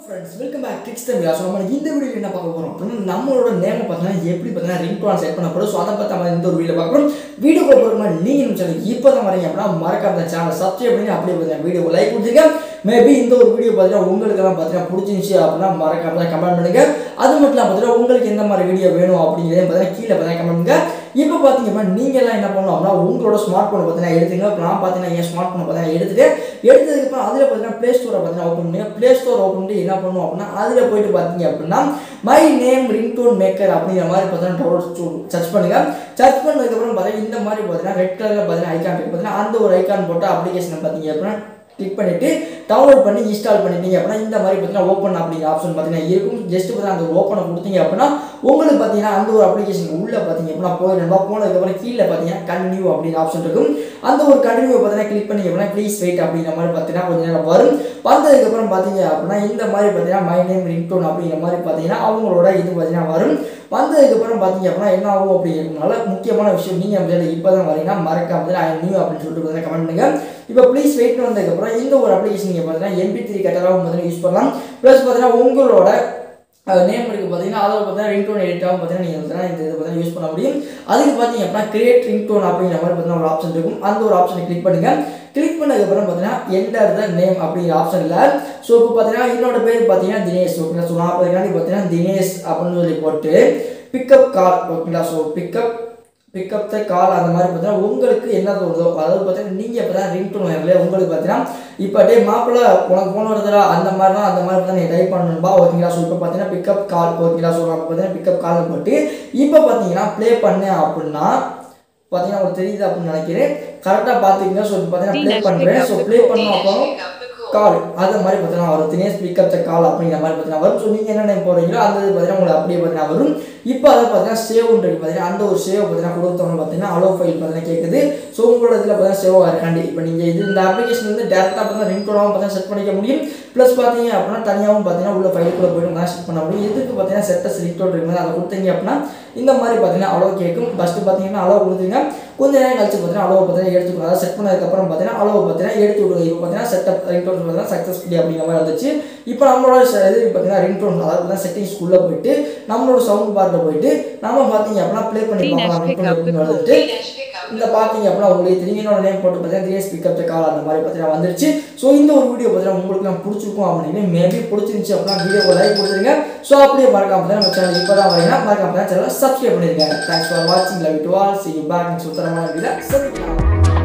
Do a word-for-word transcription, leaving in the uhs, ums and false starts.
friends, welcome back to Tricks. So, நம்ம இந்த வீடியோல என்ன பார்க்க போறோம் அப்படினா நம்மளோட நேம் பார்த்தீங்கன்னா எப்படி பார்த்தீங்கன்னா ரிங்டோன் செட் பண்ண போறோம். சோ அத பத்தி நம்ம இந்த ஒரு வீடியோல பார்க்க போறோம். வீடியோக்கு போறதுக்கு முன்னாடி நீங்க நம்ம சேனல் இப்போதான் வரீங்க அப்படினா மறக்காம இந்த சேனலை சப்ஸ்கிரைப் பண்ணி அப்படியே பார்த்தீங்கன்னா வீடியோக்கு லைக் கொடுத்துங்க. மேபி இந்த ஒரு வீடியோ பார்த்தீங்கன்னா உங்களுக்கு எல்லாம் பார்த்தீங்கன்னா பிடிச்சிருந்துச்சு அப்படினா மறக்காம கமெண்ட் பண்ணுங்க. அது மட்டும் இல்லாம பார்த்தீங்கன்னா உங்களுக்கு எந்த மாதிரி வீடியோ வேணும் அப்படிங்கறத பார்த்தீங்கன்னா கீழ பார்த்தீங்கன்னா கமெண்ட் பண்ணுங்க. இப்போ பாத்தீங்கன்னா நீங்க எல்லாம் என்ன பண்ணணும் அப்படினா உங்களோட ஸ்மார்ட் போன் பார்த்தீங்கன்னா எடுத்துங்க. நான் பார்த்தீங்கன்னா என் ஸ்மார்ட் போன் பார்த்தீங்கன்னா எடுத்துட்டு எடுத்ததுக்கு அப்புறம் அதுல பார்த்தீங்கன்னா Play Store பார்த்தீங்கன்னா ஓபன் பண்ணுங்க. Play Store ஓபன் பண்ணி என்ன பண்ணனும் அப்படினா அதுல போய்ட்டு பாத்தீங்க அப்படினா மை நேம் ரிங்டோன் மேக்கர் அப்படிங்கிற மாதிரி பார்த்தீங்கன்னா டவுன்லோட் சர்ச் பண்ணுங்க. சர்ச் பண்ணதுக்கு அப்புறம் பாத்தீங்கன்னா இந்த மாதிரி பார்த்தீங்கன்னா ரெட் கலர்ல பார்த்தீங்கன்னா ஐகான் இருக்கு. பார்த்தீங்கன்னா அந்த ஒரு ஐகான் போட்டு அப்ளிகேஷன் பாத்தீங்க அப்படினா கிளிக் பண்ணிட்டு டவுன்லோட் பண்ணி இன்ஸ்டால் பண்ணிட்டீங்க அப்படினா இந்த மாதிரி பார்த்தீங்கன்னா ஓபன் அப்படிங்கிற ஆப்ஷன் பார்த்தீங்கன்னா இருக்கும். ஜஸ்ட் பார்த்தீங்கன்னா அந்த ஓபனை கொடுத்தீங்க அப்படினா உங்களுக்கு பார்த்தீங்கன்னா அந்த ஒரு அப்ளிகேஷன் உள்ள பார்த்தீங்க அப்படினா போயிடுங்க. போனதுக்கு அப்புறம் கீழ பார்த்தீங்கன்னா கண்டினியூ அப்படிங்கிற ஆப்ஷன் இருக்கும். அந்த ஒரு கண்டினியூ பார்த்தீங்கன்னா கிளிக் பண்ணீங்க அப்படினா ப்ளீஸ் வெயிட் அப்படிங்கிற மாதிரி பார்த்தீங்கன்னா கொஞ்ச நேரம் வரும். வந்ததுக்கு அப்புறம் பார்த்தீங்க அப்படினா இந்த மாதிரி பார்த்தீங்கன்னா மை நேம் ரிங்டோன் அப்படிங்கிற மாதிரி பார்த்தீங்கன்னா அவங்களோட இது பார்த்தீங்கன்னா வரும். வந்ததுக்கு அப்புறம் பார்த்தீங்க அப்படினா என்ன ஆகும் அப்படிங்கிறதுனால முக்கியமான விஷயம் நீங்க அப்படியே இப்போதான் வரீங்கன்னா மறக்காம ஐ நியூ அப்படின்னு சொல்லிட்டு பார்த்தீங்கன்னா கமெண்ட் பண்ணுங்க. இப்போ ப்ளீஸ் வெயிட் வந்ததுக்கு அப்புறம் இந்த ஒரு அப்ளிகேஷன் நீங்க பார்த்தீங்கன்னா எம் பி த்ரீ கட்டராகவும் பார்த்தீங்கன்னா யூஸ் பண்ணலாம். ப்ளஸ் பார்த்தீங்கன்னா உங்களோட நேம் இருக்கு பார்த்தீங்கன்னா அதில் பார்த்தீங்கன்னா ரிங்டோன் எடிட்டாகவும் பார்த்தீங்கன்னா நீங்கள் பார்த்தீங்கன்னா இந்த இது பார்த்தீங்கன்னா யூஸ் பண்ண முடியும். அதுக்கு பார்த்தீங்க அப்படின்னா கிரியேட் ரிங்டோன் அப்படிங்கிற மாதிரி பார்த்தீங்கன்னா ஒரு ஆப்ஷன் இருக்கும். அந்த ஒரு ஆப்ஷனை கிளிக் பண்ணுங்க. கிளிக் பண்ணதுக்கப்புறம் பார்த்தீங்கன்னா என்டர் த நேம் அப்படிங்கிற ஆப்ஷன் இல்லை. ஸோ இப்போ பார்த்தீங்கன்னா என்னோட பேர் பார்த்தீங்கன்னா தினேஷ் ஓகேங்களா. ஸோ நான் பார்த்தீங்கன்னா தினேஷ் அப்படின்னு சொல்லி போட்டு பிக்கப் கால் ஓகேங்களா. So pickup pickup the call அந்த மாதிரி பார்த்தீங்கன்னா உங்களுக்கு என்ன தோணுதோ அதாவது பார்த்தீங்கன்னா நீங்கள் இப்போ தான் ரிங்டோன் வரல உங்களுக்கு பார்த்தீங்கன்னா இப்போ டே மாப்பிள்ள உனக்கு ஃபோன் வருதுடா அந்த மாதிரி தான் அந்த மாதிரி பார்த்தா நீங்கள் டைப் பண்ணணும்பா ஓகேங்களா. ஸோ இப்போ பார்த்தீங்கன்னா பிக்கப் கால் ஓகேங்களா. ஸோ நம்ம பார்த்தீங்கன்னா பிக்கப் கால் போட்டு இப்போ பார்த்தீங்கன்னா ப்ளே பண்ணேன் அப்படின்னா பார்த்தீங்கன்னா உங்களுக்கு தெரியுது அப்படின்னு நினைக்கிறேன். கரெக்டாக பார்த்துக்கிங்க. ஸோ இப்போ பார்த்தீங்கன்னா ப்ளே பண்ணுறேன். ஸோ ப்ளே பண்ணோம் அப்புறம் கால் அது மாதிரி பார்த்தீங்கன்னா வரும். தினேஷ் பிக்கப் த கால் அப்படிங்கிற மாதிரி பார்த்தீங்கன்னா வரும். ஸோ நீங்கள் என்ன நேம் போடுறீங்களோ அந்த இது பார்த்தீங்கன்னா உங்களுக்கு அப்படியே பார்த்தீங்கன்னா வரும். இப்போ அதை பார்த்தீங்கன்னா சேவ்னு இருக்கு பார்த்தீங்கன்னா அந்த ஒரு சேவ் பார்த்தீங்கன்னா கொடுத்தவங்க பார்த்தீங்கன்னா அலோ ஃபைல் பார்த்தீங்கன்னா கேட்குது. ஸோ உங்களோட இதில் பார்த்தீங்கன்னா சேவ் ஆகிருக்காண்டி இப்போ நீங்கள் இது இந்த அப்ளிகேஷன் வந்து டேரெக்டாக பார்த்தீங்கன்னா ரிங்டோனாகவும் பார்த்தீங்கன்னா செட் பண்ணிக்க முடியும். ப்ளஸ் பார்த்தீங்க அப்படின்னா தனியாகவும் பார்த்தீங்கன்னா உள்ள ஃபைலுக்குள்ளே போய்ட்டு மாதிரி செட் பண்ண முடியும். இதுக்கு பார்த்தீங்கன்னா செட்டஸ் ரிங்டோன் இருக்குது அதை கொடுத்தீங்க அப்படின்னா இந்த மாதிரி பார்த்தீங்கன்னா அலோ கேட்கும். ஃபஸ்ட்டு பார்த்தீங்கன்னா அலோ கொடுத்துருங்க. கொஞ்ச நேரம் கழிச்சு பார்த்தீங்கன்னா அலோவை பார்த்தீங்கன்னா எடுத்துக்கணும். அதாவது செட் பண்ணதுக்கப்புறம் பார்த்தீங்கன்னா அலோவை பார்த்தீங்கன்னா எடுத்து விடுங்க. இப்போ பார்த்தீங்கன்னா செட்டப் ரிங்டோன் பார்த்தீங்கன்னா சக்ஸஸ்ஃபுல்லி அப்படிங்கிற மாதிரி வந்துச்சு. இப்போ நம்மளோட இது பார்த்தீங்கன்னா ரிங்டோன் அதாவது பார்த்தீங்கன்னா செட்டிங்ஸ்குள்ளே போயிட்டு நம்மளோட சவுண்ட் பார்ட்டில் போயிட்டு நம்ம பார்த்தீங்க அப்படின்னா ப்ளே பண்ணி பார்க்கலாம். ரிங்டோன் அப்படின்னு வந்துட்டு இந்த பார்த்தீங்க அப்படின்னா உங்களுக்கு நீங்களோட நேம் போட்டு பார்த்தீங்கன்னா தினேஷ் பிக்கப் த கால் அந்த மாதிரி பார்த்தீங்கன்னா வந்துருச்சு. ஸோ இந்த ஒரு வீடியோ பார்த்தீங்கன்னா உங்களுக்கு நான் பிடிச்சிருக்கும் அப்படின்னு மேபி பிடிச்சிருந்துச்சு அப்படின்னா வீடியோக்கு லைக் கொடுத்துருங்க. ஸோ அப்படியே மறக்காம தான் நம்ம சேனல் இப்போ தான் வரீங்கன்னா மறக்காம தான் சேனலை சப்ஸ்கிரைப் பண்ணிருக்கேன். தேங்க்ஸ் ஃபார் வாட்சிங். Love you to all. see you back next உத்தரமான வீடியோல சந்திக்கலாம்.